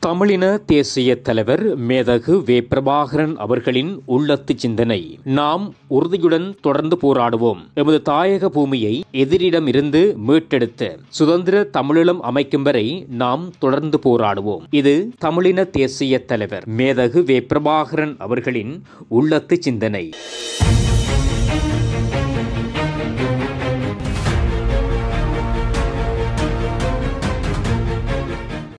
தமிழின தேசிய தலைவர் மேதகு வே. பிரபாகரன் அவர்களின் உள்ளத்து சிந்தனை. நாம் உறுதியுடன் தொடர்ந்து போராடுவோம். எமது தாயக பூமியை எதிரிடமிருந்து மீட்டெடுத்து சுதந்திர தமிழீழம் அமைக்கும் வரை நாம் தொடர்ந்து போராடுவோம். இது தமிழின தேசிய தலைவர் மேதகு வே. பிரபாகரன் அவர்களின் உள்ளத்து சிந்தனை.